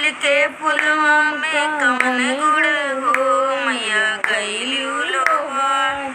के फुलवा में कवन गुण हो मैया गईलू लोभा।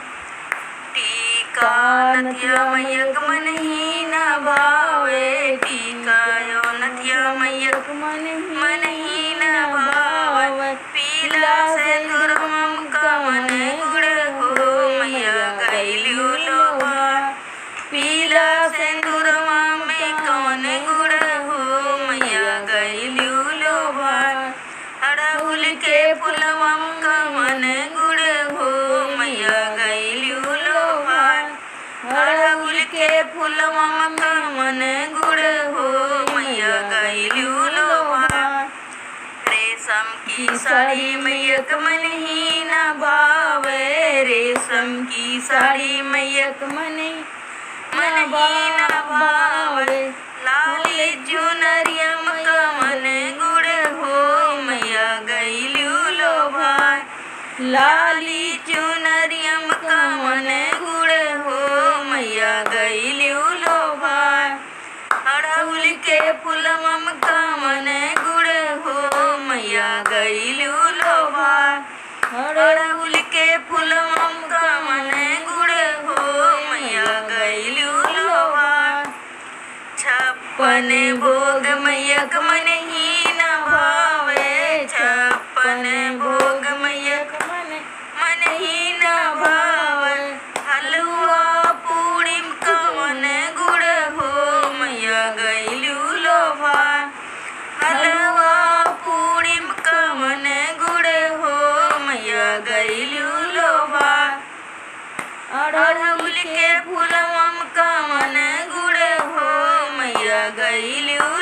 टीका नथिया मैया के मन ही न भावे, टीका यो नथिया मैया के मन ही न भावे। पीला सिंदूरवा में कवन गुण हो मैया गईलू लोभा। पीला सिंदूरवा में कवन गुण हो मैया गईलू लोभा। अड़हुल के फुलवा में कवन गुण हो मैया गईलू लोभा। अड़हुल के फुलवा में कवन गुण हो मैया गईलू लोभा। रेशम की साड़ी मैया के मन ही न भावे, रेशम की साड़ी मैया के मन ही न भावे। लाली चुनरिया में कवन गुण हो मैया गईलू लोभा। लाली चुनरिया में कवन गुण हो मैया गईलू लोभा। अड़हुल के फुलवा में कवन गुण हो मैया गईलू लोभा। अड़हुल के फुलवा में कवन गुण हो मैया गईलू लोभा। छप्पन भोग मैया के मन ही न भावे, छप्पन भोग मैया के मन ही न भावे। हलवा पूड़ी में कवन गुण हो मैया गईलू लोभा। हलवा पूड़ी में कवन गुण हो मैया गईलू लोभा। अड़हुल के फुलवा में कवन गुण हो मैया गईलू